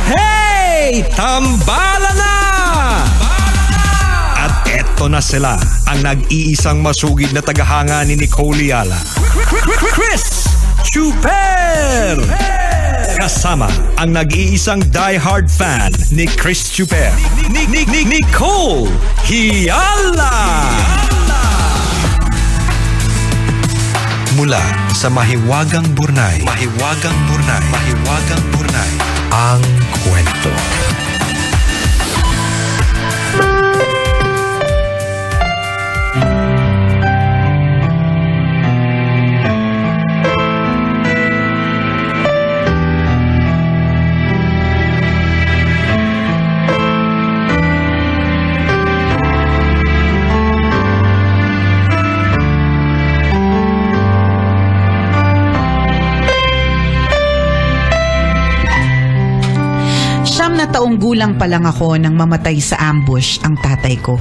Hey! Tambala na! At eto na sila, ang nag-iisang masugid na tagahanga ni Nicole Yala. Chris Chuper! Kasama ang nag-iisang die-hard fan ni Chris Chuper, Nicole Yala! Mula sa Mahiwagang Burnay, ang kwento. Na taong gulang pa lang ako nang mamatay sa ambush ang tatay ko.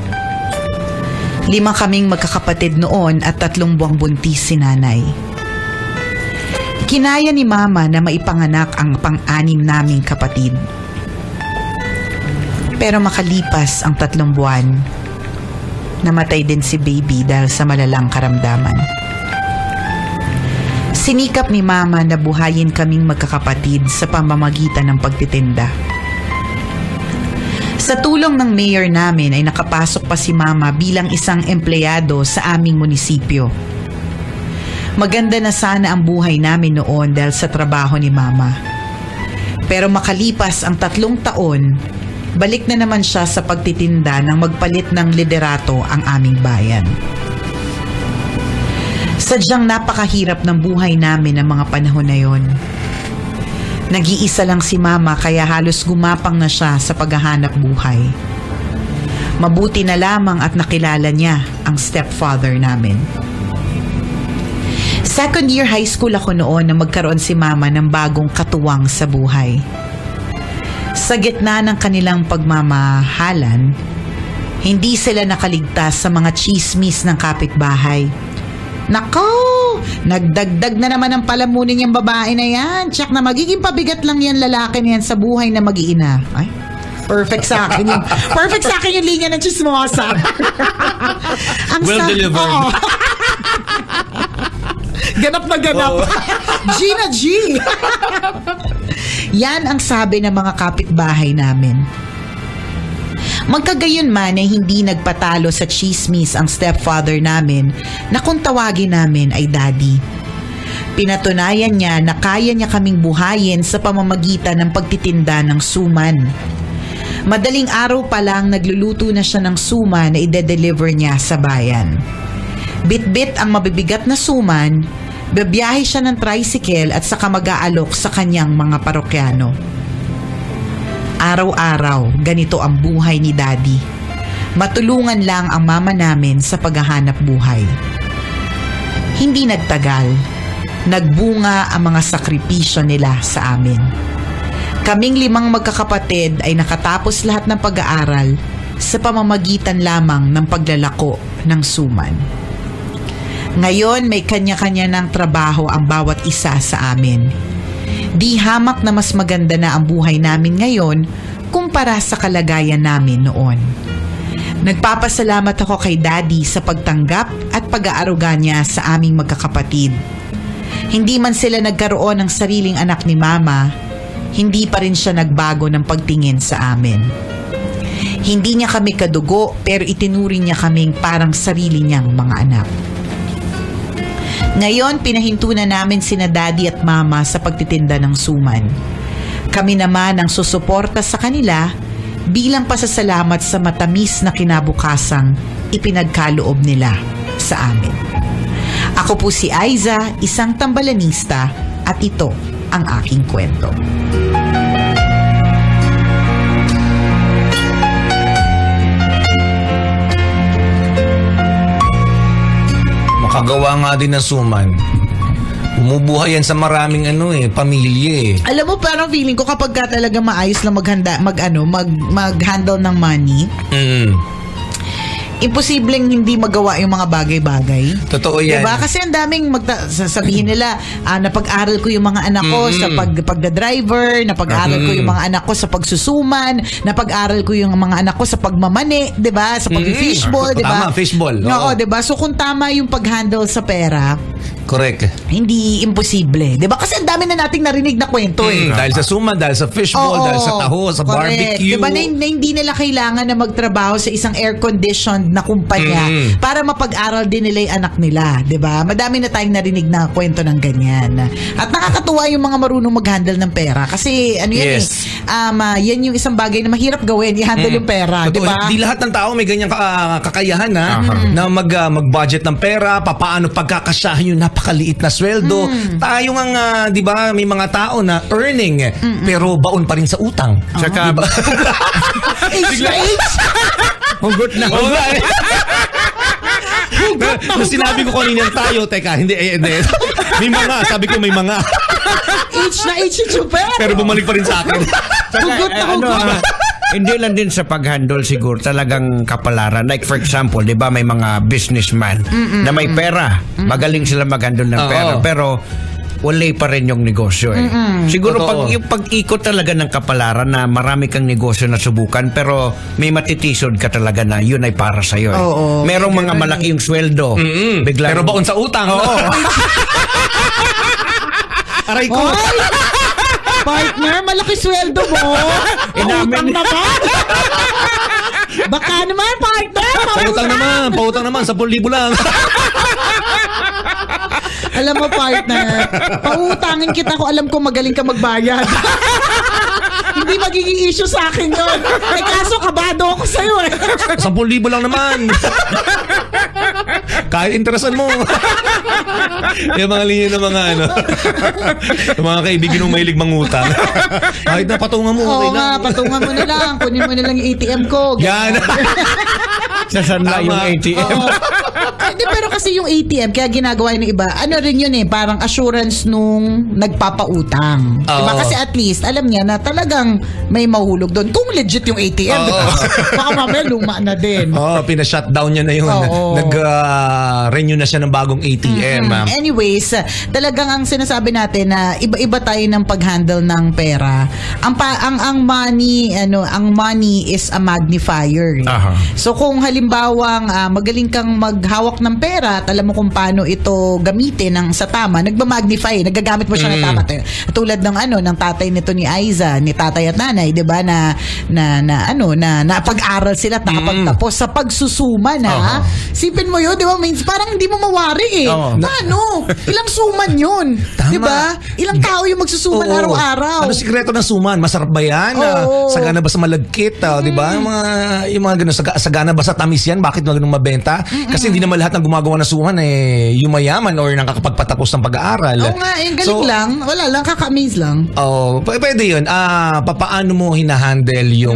5 kaming magkakapatid noon at 3 buwang buntis si nanay. Kinaya ni mama na maipanganak ang pang-anim naming kapatid. Pero makalipas ang 3 buwan, namatay din si baby dahil sa malalang karamdaman. Sinikap ni mama na buhayin kaming magkakapatid sa pamamagitan ng pagtitinda. Sa tulong ng mayor namin ay nakapasok pa si mama bilang isang empleyado sa aming munisipyo. Maganda na sana ang buhay namin noon dahil sa trabaho ni mama. Pero makalipas ang 3 taon, balik na naman siya sa pagtitinda nang magpalit ng liderato ang aming bayan. Sadyang napakahirap ng buhay namin ng mga panahon na yon. Nag-iisa lang si mama kaya halos gumapang na siya sa paghahanap buhay. Mabuti na lamang at nakilala niya ang stepfather namin. Second year high school ako noon na magkaroon si mama ng bagong katuwang sa buhay. Sa gitna ng kanilang pagmamahalan, hindi sila nakaligtas sa mga chismis ng kapitbahay. Nako! Nagdagdag na naman ang palamunin yung babae na yan. Tsak na magiging pabigat lang yan lalaki na yan sa buhay na mag-iina. Ay, perfect sa akin yun. Perfect sa akin yung linya ng chismosa. Well delivered. Oh. Ganap na ganap. Oh. G na G. Yan ang sabi ng mga kapitbahay namin. Magkagayon man ay hindi nagpatalo sa chismis ang stepfather namin na kung tawagin namin ay daddy. Pinatunayan niya na kaya niya kaming buhayin sa pamamagitan ng pagtitinda ng suman. Madaling araw pa lang nagluluto na siya ng suman na ide-deliver niya sa bayan. Bit-bit ang mabibigat na suman, babiyahe siya ng tricycle at saka mag-aalok sa kanyang mga parokyano. Araw-araw, ganito ang buhay ni Daddy. Matulungan lang ang mama namin sa paghahanap buhay. Hindi nagtagal, nagbunga ang mga sakripisyo nila sa amin. Kaming 5 magkakapatid ay nakatapos lahat ng pag-aaral sa pamamagitan lamang ng paglalako ng suman. Ngayon may kanya-kanya ng trabaho ang bawat isa sa amin. Di hamak na mas maganda na ang buhay namin ngayon kumpara sa kalagayan namin noon. Nagpapasalamat ako kay Daddy sa pagtanggap at pag-aaruga niya sa aming magkakapatid. Hindi man sila nagkaroon ng sariling anak ni Mama, hindi pa rin siya nagbago ng pagtingin sa amin. Hindi niya kami kadugo pero itinuring niya kaming parang sarili niyang mga anak. Ngayon, pinahinto na namin sina Daddy at Mama sa pagtitinda ng suman. Kami naman ang susuporta sa kanila bilang pasasalamat sa matamis na kinabukasang ipinagkaloob nila sa amin. Ako po si Aiza, isang tambalanista, at ito ang aking kwento. Makagawa nga din ng suman. Bumubuhay yan sa maraming pamilya eh. Alam mo, parang feeling ko kapag ka talaga maayos lang mag-handle ng money, imposibleng hindi magawa yung mga bagay-bagay. Totoo yan. Diba? Kasi ang daming sasabihin nila, napag-aral ko yung mga anak ko sa pagda-driver, napag-aral ko yung mga anak ko sa pagsusuman, napag-aral ko yung mga anak ko sa pagmamani, diba? Sa pag-fishball, diba? Tama, fishball. Oo, diba? So kung tama yung pag-handle sa pera, correct. hindi imposible. Diba? Kasi ang dami na nating narinig na kwento Dahil sa suman, dahil sa fishball, dahil sa taho, sa correct. barbecue. Diba na hindi nila kailangan na magtrabaho sa isang air-conditioned na kumpanya para mapag-aral din nila yung anak nila. Diba? Madami na tayong narinig na kwento ng ganyan. At nakakatuwa yung mga marunong mag-handle ng pera. Kasi ano yan yan yung isang bagay na mahirap gawin, i-handle yung pera. Totoo, Diba? Di lahat ng tao may ganyang kakayahan na mag-budget ng pera, paano pagkakasyahin yung napakaliit na sweldo. Tayo nga, di ba, may mga tao na earning, pero baon pa rin sa utang. Saka, diba? hugot na hugot. Na sinabi ko kanina tayo, teka, hindi. May mga, sabi ko may mga. H yung pera. Pero bumalik pa rin sa akin. Hugot na hugot. Hindi lang din sa pag-handle siguro talagang kapalaran. Like for example, 'di ba may mga businessman na may pera. Magaling sila mag-handle ng pera, pero wala pa rin yung negosyo Siguro yung pag-ikot talaga ng kapalaran na marami kang negosyo na subukan pero may matitisod ka talaga na yun ay para sa iyo. Merong mga malaki yung sweldo. Biglang, pero baon sa utang. Aray ko. Partner, malaki sweldo mo. Utang naman. Baka naman, partner. Pautang naman, 10,000 lang. Alam mo, partner, pautangin kita kung alam ko magaling ka magbayad. Hindi magiging issue sa akin yun. Kaso kabado ako sa'yo 10,000 lang naman. Kahit interesan mo. Yung mga linya ng mga yung mga kaibigan ng mahilig mangutang. Kahit na patungan mo, okay lang. Patungan mo na lang. Kunin mo na lang yung ATM ko. Yan. Sasanla yung ATM. Hindi, pero kasi yung ATM, kaya ginagawa ng iba, ano rin yun parang assurance nung nagpapautang. Diba? Kasi at least, alam niya na talagang may mahulog doon. Kung legit yung ATM, diba? Baka mamaya luma na din. Pina-shutdown niya na yun. Nag-renew na siya ng bagong ATM. Anyways, talagang ang sinasabi natin na iba-iba tayo ng pag-handle ng pera. Ang money is a magnifier. So kung halimbawang magaling kang maghawak ng pera at alam mo kung paano ito gamitin sa tama, nagma-magnify, nagagamit mo siya ng tama. Tulad ng tatay nito ni Aiza, ni tatay at nanay, 'di ba, na pag-aral sila at nakapagtapos sa pagsusuma na. Sipin mo 'yun, 'di ba? Means parang hindi mo mawari Paano? Ilang suman 'yun? 'Di ba? Ilang tao yung magsusuman araw-araw? Ano sikreto ng suman? Masarap ba yan? Sagana ba sa malagkit? 'Di ba? Yung mga ganun, sagana ba sa tamis yan? Bakit ganun mabenta? Kasi hindi naman lahat ng gumagawa ng suman yumayaman or nakakapagpatapos ng pag-aaral. Oo nga, galing lang. Wala lang, kaka-amaze lang. Pwede yun. Paano mo hinahandle yung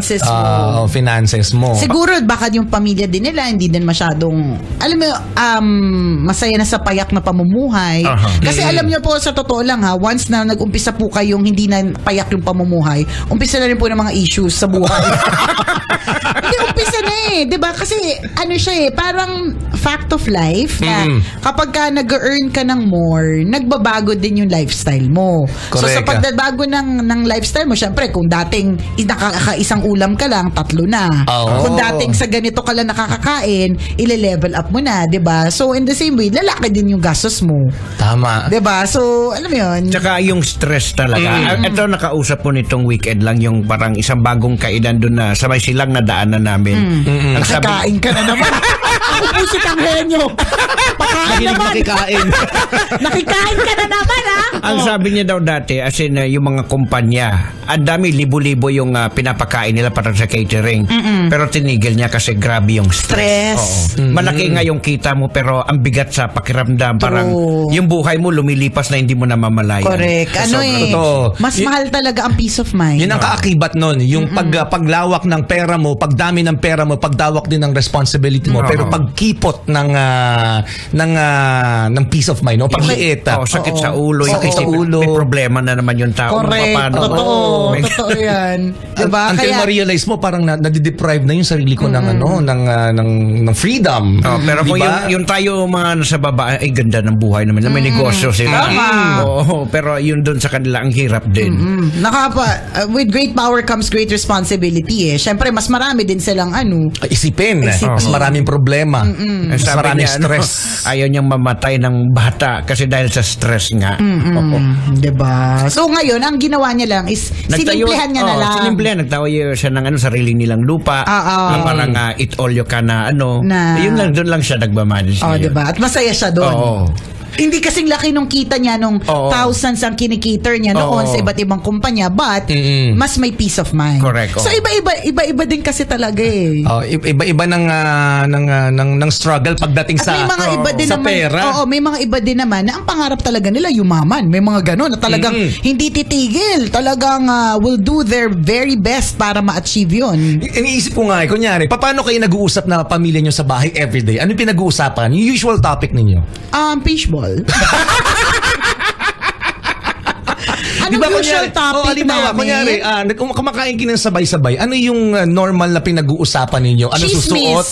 finances mo? Siguro baka yung pamilya din nila hindi din masyadong, alam mo, masaya na sa payak na pamumuhay. Kasi alam niyo po, sa totoo lang once na nag-umpisa po kayong hindi na payak yung pamumuhay, umpisa na rin po ng mga issues sa buhay. Hindi, umpisa na 'di ba? Kasi ano siya parang fact of life na kapag ka nag-earn ka ng more, nagbabago din yung lifestyle mo. Correct. So sa pagbabago ng lifestyle mo, syempre kung dating nakakaisang ulam ka lang, 3 na. Kung dating sa ganito ka lang nakakakain, ile-level up mo na, 'di ba? So in the same way, lalaki din yung gastos mo. Tama. 'Di ba? So alam mo 'yun. Tsaka yung stress talaga. Ito nakausap ko nitong weekend lang yung parang isang bagong kainan doon na sabay silang nadaanan namin. Ang Nakikain ka na naman. Ako po si Tanghenyo. Pakain naman. Nakikain. Nakikain ka na naman, Ang sabi niya daw dati, as in yung mga kumpanya, ang dami, libo-libo yung pinapakain nila para sa catering. Pero tinigil niya kasi grabe yung stress. Malaki nga yung kita mo pero ang bigat sa pakiramdam. Parang yung buhay mo lumilipas na hindi mo namamalayan. Correct. Mas mahal talaga ang peace of mind. Yun ang kaakibat nun. Yung paglawak ng pera mo, pagdami ng pera mo, pagdawak din ng responsibility mo. Pero pag pagkipot ng peace of mind, no? Pagliit. Sakit sa ulo. Sakit sa ulo. May problema na naman yung tao. Correct. Totoo yan. Diba? Until ma-realize mo, parang nadideprive na yung sarili ko ng freedom. Pero kung yung tayo mga nasa baba, ay ganda ng buhay naman. May negosyo sila. Pero yun doon sa kanila, ang hirap din. With great power comes great responsibility eh. Siyempre, mas marami din silang Isipin. Mas maraming problema. Mas maraming stress. Ayaw niyang mamatay ng bata kasi dahil sa stress nga. Diba? So ngayon, ang ginawa niya lang is sinimplihan niya na lang. Sinimplihan. Nagtayo siya ng sarili nilang lupa. Na parang eat all you can Yun lang, doon lang siya nagmamanage. Diba? At masaya siya doon. Hindi kasing laki nung kita niya nung thousands ang kinikater niya noon sa iba't ibang kumpanya, but mas may peace of mind. Correct. So iba-iba din kasi talaga eh. Iba-iba ng struggle pagdating At may mga iba din sa naman, pera. may mga iba din naman na ang pangarap talaga nila yumaman. May mga ganon na talagang hindi titigil. Talagang will do their very best para ma-achieve yun. Iniisip ko nga kunyari, paano kayo nag-uusap na pamilya nyo sa bahay everyday? Ano yung pinag-uusapan? Yung usual topic ninyo? Fishball. Anong usual topic namin? Kunyari, kumakain kayo ng sabay-sabay, ano yung normal na pinag-uusapan ninyo? Ano susuot?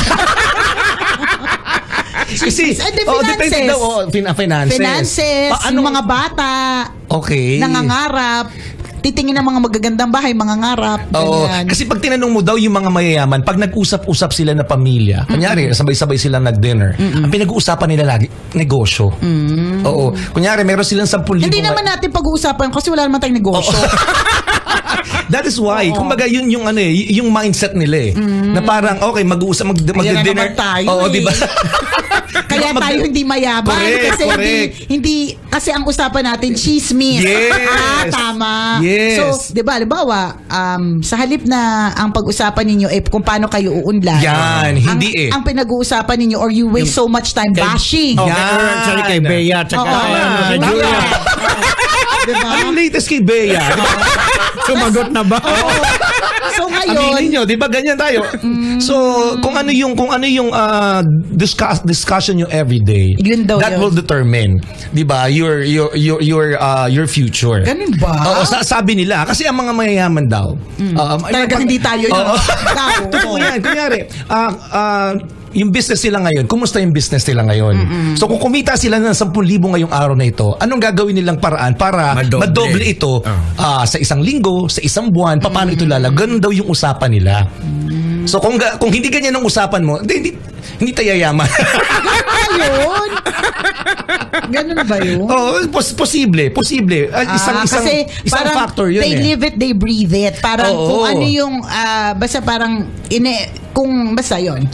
Kasi, finances. Finances, yung mga bata. Okay. Nangangarap. Titingin ng mga magagandang bahay, mga ngarap. Kasi pag tinanong mo daw yung mga mayayaman, pag nag-usap-usap sila na pamilya, kunyari, sabay-sabay silang nag-dinner, ang pinag-uusapan nila lagi, negosyo. Kunyari, meron silang 10,000. Hindi naman natin pag-uusapan kasi wala naman tayong negosyo. That is why, kumbaga yun yung yung mindset nila na parang okay, mag-uusap, mag-dinner tayo. Di ba? Kaya tayo hindi mayabang kasi hindi kasi ang usapan natin chismis. Yes. Tama. Yes. So, 'di ba, halimbawa, sa halip na ang pag-usapan ninyo kung paano kayo uunlad. Yan, hindi ang pinag-uusapan ninyo or you waste so much time bashing. Sorry kay Bea tsaka kay Julia. Diba? Anong latest kay Bea? Sumagot na ba? So ngayon, aminin nyo, di ba ganyan tayo? So, kung ano yung discussion nyo every day, that will determine, di ba, your future. Ganun ba? Sabi nila, kasi ang mga mayayaman daw. Talagang hindi tayo yun. Totoo yan. Kunyari, yung business nila ngayon, kumusta yung business nila ngayon? So kung kumita sila ng 10,000 ngayong araw na ito, anong gagawin nilang paraan para madoble ito sa isang linggo, sa isang buwan, paano ito Ganun daw yung usapan nila. So kung hindi ganyan ang usapan mo, hindi tayo yaman. Ganun ba yun? Posible. Isang factor yun. They live it, they breathe it. Parang kung ano yung basta parang basta yun.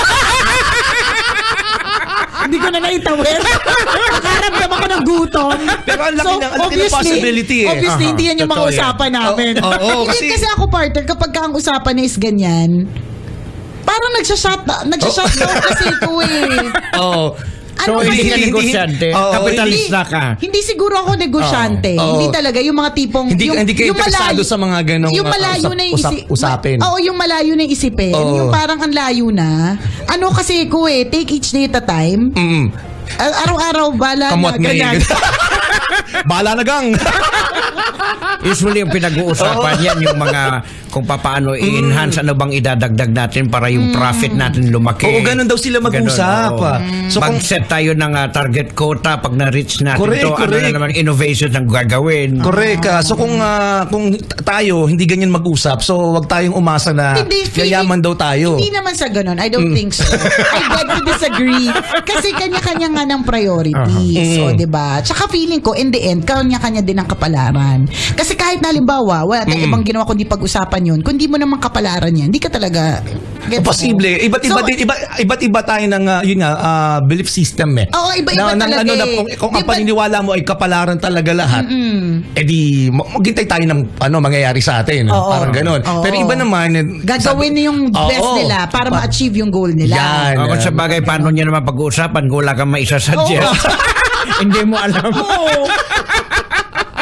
Hindi ko na naitawin. Nakaramdam ako ng gutom. Pero ang laki ng possibility Obviously, hindi yan yung mga usapan namin. Kasi ako, partner, kapag ang usapan is ganyan, parang nagsashut down kasi ko So, hindi ka negosyante. Kapitalista ka. Hindi siguro ako negosyante. Hindi talaga. Yung mga tipong... Hindi kayo interesado sa mga ganong yung malayo na usapin. Yung malayo na isipin. Yung parang ang layo na. Kasi take each day at a time. Araw-araw, bala Kamot na. Ganyan. Bala na gang. Usually yung pinag-uusapan yan yung mga kung paano i-enhance, ano bang idadagdag natin para yung profit natin lumaki. Ganun daw sila mag-usap. So mag-set tayo ng target quota pag na-reach natin ano na naman innovation ang gagawin. Correct. So kung tayo hindi ganyan mag-usap, so wag tayong umasa na yayaman daw tayo. Hindi naman sa ganun. I don't think so. I beg to disagree. Kasi kanya-kanya nga ng priorities. So, diba? Tsaka feeling ko, in the end, kanya-kanya din ang kapalaran. Kasi kahit na halimbawa, wala tayong ibang ginawa kundi pag-usapan yun, kundi mo naman kapalaran yan, hindi ka talaga posible. Iba't iba tayo ng belief system iba-iba talaga kung ang paniniwala mo ay kapalaran talaga lahat, edi maghintay tayo ng mangyayari sa atin. Parang ganun. Pero iba naman, gagawin yung best nila para ma-achieve yung goal nila. Kung sa bagay, paano niya naman pag-uusapan kung wala kang maisasuggest? Hindi mo alam.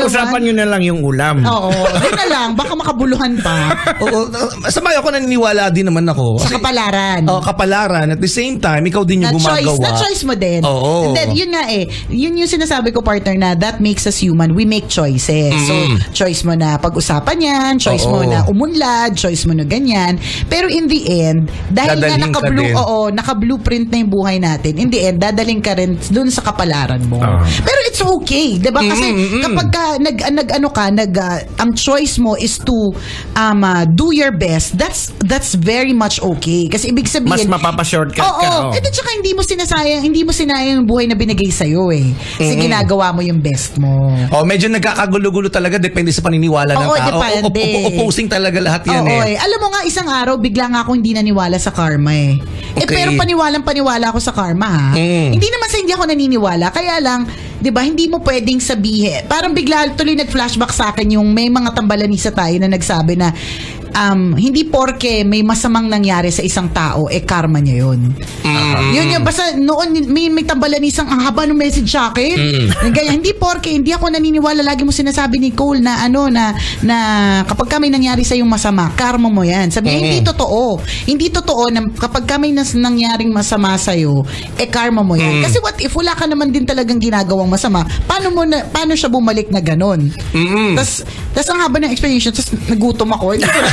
Pag-usapan nyo na lang yung ulam. Oo, doon na lang. Baka makabuluhan pa. Oo, sabay ako naniniwala din naman ako. Sa kapalaran. Kapalaran. At the same time, ikaw din yung gumagawa. Na choice mo din. Oo. And then, yun nga yun yung sinasabi ko, partner, na that makes us human. We make choices. So, choice mo na pag-usapan yan, choice mo na umunlad, choice mo na ganyan. Pero in the end, dahil dadalhin nga naka-blueprint na yung buhay natin, in the end, dadaling ka rin dun sa kapalaran mo. Pero it's okay, 'di ba? Kasi kapag ang choice mo is to do your best, that's very much okay. Kasi ibig sabihin, mas mapapa-shortcut ka. At saka hindi mo sinayang yung buhay na binigay sa iyo Kasi ginagawa mo yung best mo. Medyo nagkakagulo-gulo talaga depende sa paniniwala ng tao. Opposing talaga lahat yan Alam mo nga, isang araw bigla nga ako hindi naniwala sa karma pero paniwalang-paniwala ako sa karma Hindi naman sa hindi ako naniniwala, kaya lang 'di ba, hindi mo pwedeng sabihin. Parang bigla tuloy nag-flashback sa akin yung may mga tambalanisa tayo na nagsabi na hindi porke may masamang nangyari sa isang tao, karma niya yun. Yun yung, basta noon may tambalanisang ang haba ng message sa akin. Ganyan, hindi porke, hindi ako naniniwala. Lagi mo sinasabi ni Cole na na kapag may nangyari sa yung masama, karma mo yan. Sabi niya, hindi totoo. Hindi totoo na kapag may nangyaring masama sa iyo, karma mo yan. Kasi what if wala ka naman din talagang ginagawang masama? Paano siya bumalik na ganon? Tas ang haba ng explanation, tas nagutom ako.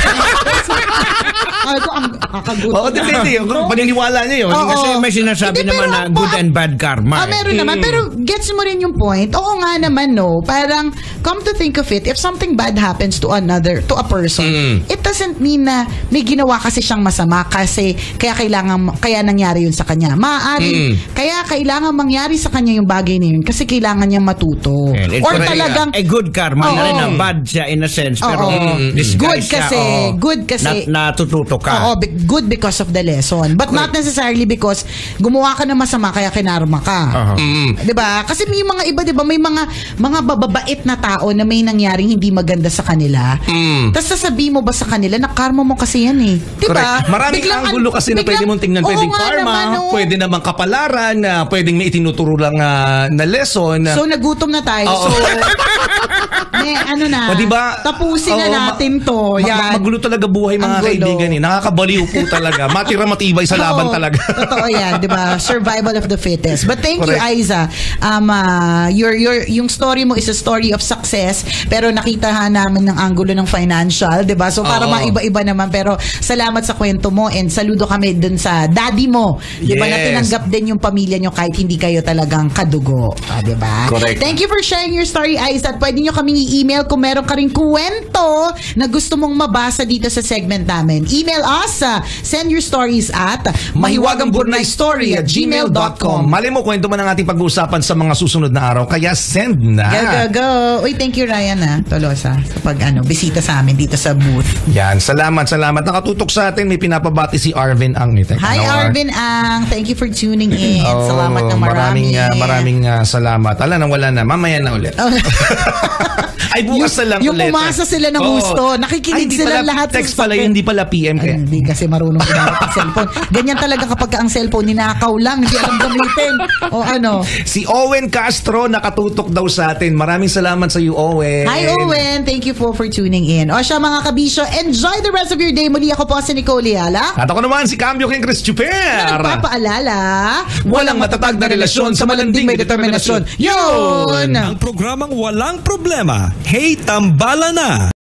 Depende yun. Paniniwala niya yun. Kasi may sinasabi naman na good and bad karma. Meron naman. Pero gets mo rin yung point. Oo nga naman, no. Parang, come to think of it, if something bad happens to a person, it doesn't mean na may ginawa kasi siyang masama kasi kaya nangyari yun sa kanya. Maaari, kaya kailangan mangyari sa kanya yung bagay na yun kasi kailangan niyang matuto. Or talagang a good karma na rin, bad siya in a sense, pero disguise siya. Good kasi natututo ka. Good because of the lesson. But not necessarily because gumawa ka ng masama kaya kinarma ka. 'Di ba? Kasi may mga iba, 'di ba? May mga bababait na tao na may nangyaring hindi maganda sa kanila. Tapos sasabihin mo ba sa kanila na karma mo kasi yan 'Di ba? Maraming anggulo kasi na pwede mong tingnan. Pwedeng karma, pwede namang kapalaran, pwedeng may itinuturo lang na lesson. So nagutom na tayo. So diba? Tapusin na natin to. Yan. Magulo talaga buhay mga kaibigan Nakakabaliw po talaga. Matira matibay sa laban talaga. Totoo yan, di ba? Survival of the fittest. But thank you, Aiza. Yung story mo is a story of success, pero nakita namin ng anggulo ng financial, di ba? So para maiba-iba naman, pero salamat sa kwento mo and saludo kami dun sa daddy mo. Di ba? Na tinanggap din yung pamilya nyo kahit hindi kayo talagang kadugo. Di ba? Correct. Thank you for sharing your story, Aiza. At pwede nyo kaming i-email kung meron ka ring kwento na gusto mong mabasa dito sa segment namin. Email us, send your stories at mahiwagangburnaystory@gmail.com. Mali mo, kwento mo ng ating pag-uusapan sa mga susunod na araw, kaya send na. Go. Uy, thank you Ryan Tolosa sa bisita sa amin dito sa booth. Yan, salamat. Nakatutok sa atin, may pinapabati si Arvin Ang. Hi Arvin Ang, thank you for tuning in. Salamat na marami. Maraming salamat. Wala na, mamaya na ulit. Ay, bukas na lang yung ulit. Yung pumasa sila ng gusto. Nakikinig sila lahat. Text pala, hindi pala PM kaya. Hindi kasi marunong ginamit ang cellphone. Ganyan talaga kapag ang cellphone, ninakaw lang, hindi alam gamitin. Si Owen Castro, nakatutok daw sa atin. Maraming salamat sa iyo, Owen. Hi, Owen. Thank you for tuning in. Siya mga kabisyo, enjoy the rest of your day. Muli ako po si Nicole Yala. At ako naman si Cambio King Chris Chuper. Nagpapaalala, walang matatag na relasyon sa malanding may determinasyon. Yun! Ang programang Walang Problema. Hey, tambala na!